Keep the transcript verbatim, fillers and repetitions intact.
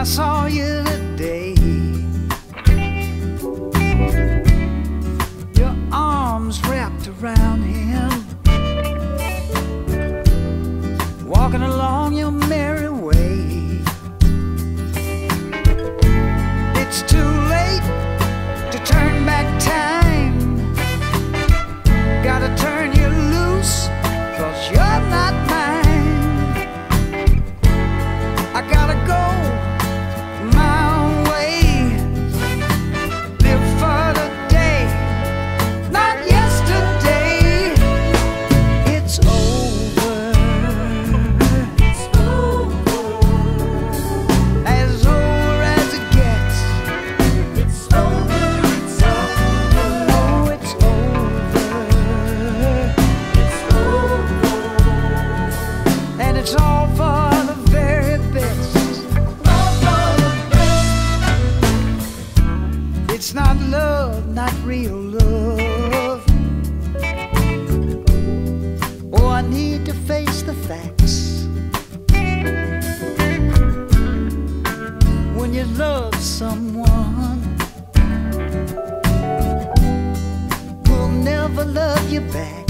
I saw you today. Your arms wrapped around him, walking along your merry way. It's too late to turn back time. Gotta turn you loose, 'cause you're not mine. I gotta go my own way, live for the day, not yesterday. It's over, it's over, as over as it gets. It's over, it's over, oh, it's over, it's over, and it's all for the very best. It's not love, not real love. Oh, I need to face the facts. When you love someone who'll never love you back,